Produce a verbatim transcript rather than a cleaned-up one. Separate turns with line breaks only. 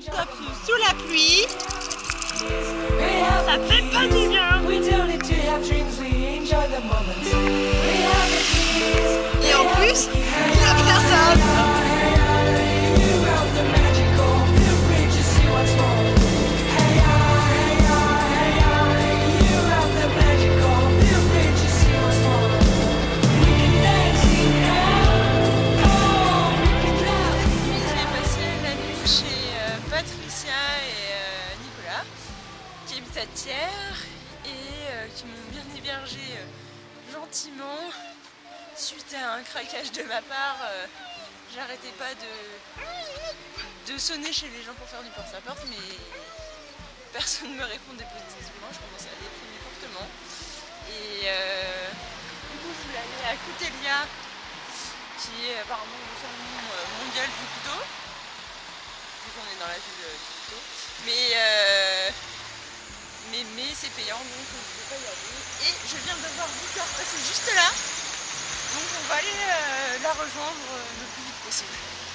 Sauf sous la pluie, ça fait pas du bien. Et en plus, il y a personne.
À Thiers et euh, qui m'ont bien hébergé euh, gentiment suite à un craquage de ma part. Euh, j'arrêtais pas de, de sonner chez les gens pour faire du porte-à-porte, mais personne ne me répondait positivement. Je commençais à déprimer fortement et euh, du coup je voulais aller à Coutelia, qui est apparemment le salon mondial du couteau, vu qu'on est dans la ville du couteau, mais euh, Mais, mais c'est payant, donc je ne peux pas y aller. Et je viens de voir Victor passer juste là. Donc on va aller euh, la rejoindre euh, le plus vite possible.